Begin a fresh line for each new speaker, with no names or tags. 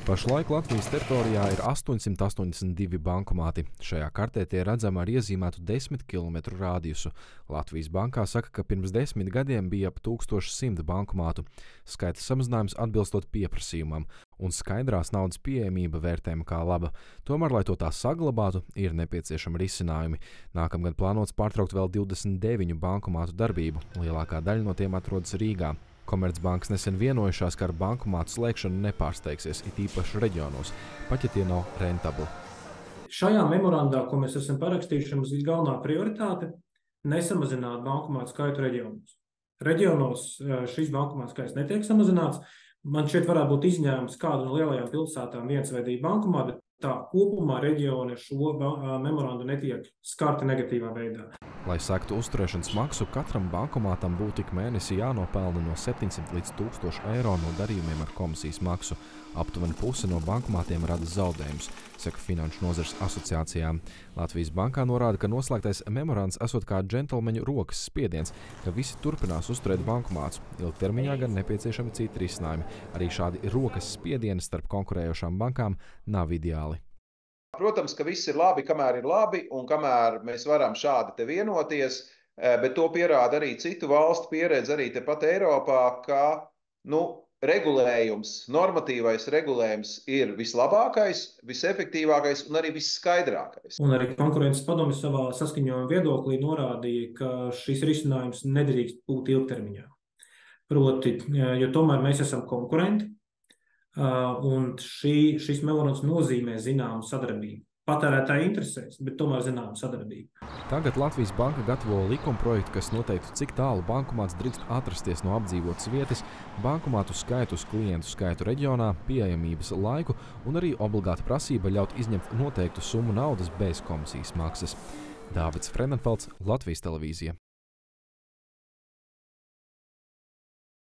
Pašlaik Latvijas teritorijā ir 882 bankomāti. Šajā kartē tie redzami ar iezīmētu 10 km rādījusu. Latvijas bankā saka, ka pirms 10 gadiem bija ap 1100 bankomātu. Skaita samazinājums atbilstot pieprasījumam, un skaidrās naudas pieejamība vērtējama kā laba. Tomēr, lai to tā saglabātu, ir nepieciešami risinājumi. Nākamgad plānots pārtraukt vēl 29 bankomātu darbību. Lielākā daļa no tiem atrodas Rīgā. Komercbankas nesen vienojušās, ka ar bankomātu slēgšanu nepārsteigsies, it īpaši reģionos, pat ja tie nav rentabli.
Šajā memorandā, ko mēs esam parakstījuši, mums ir galvenā prioritāte nesamazināt bankomātu skaitu reģionos. Reģionos šis bankomātu skaits netiek samazināts. Man šeit varētu būt izņēmums kādu no lielajām pilsētām viens vai divi bankomāti, bet tā kopumā reģioni šo memorandu netiek skarti negatīvā veidā.
Lai sektu uzturēšanas maksu, katram bankomātam būtu ik mēnesi jānopelna no 700 līdz 1000 eiro no darījumiem ar komisijas maksu. Aptuveni puse no bankomātiem rada zaudējumus, saka Finanšu nozares asociācijām. Latvijas bankā norāda, ka noslēgtais memorands esot kā džentelmeņu rokas spiediens, ka visi turpinās uzturēt bankomātus. Ilgtermiņā gan nepieciešami citi risinājumi. Arī šādi rokas spiedieni starp konkurējošām bankām nav ideāli.
Protams, ka viss ir labi, un kamēr mēs varam šādi te vienoties, bet to pierāda arī citu valstu pieredze, arī tepat Eiropā, ka regulējums, normatīvais regulējums ir vislabākais, visefektīvākais un arī visskaidrākais.
Un arī konkurences padome savā saskaņojuma viedoklī norādīja, ka šis risinājums nedrīkst būt ilgtermiņā. Proti, jo tomēr mēs esam konkurenti, un šis memorands nozīmē zināmu sadarbību. Patērētāji interesēs, bet tomēr zināmu sadarbību.
Tagad Latvijas banka gatavo likumprojektu, kas noteiktu, cik tālu bankomāts drīkst atrasties no apdzīvotas vietas, bankomātu skaitu uz klientu skaitu reģionā, pieejamības laiku un arī obligāta prasība ļaut izņemt noteiktu summu naudas bez komisijas maksas. Dāvids Fredenfelds, Latvijas televīzija.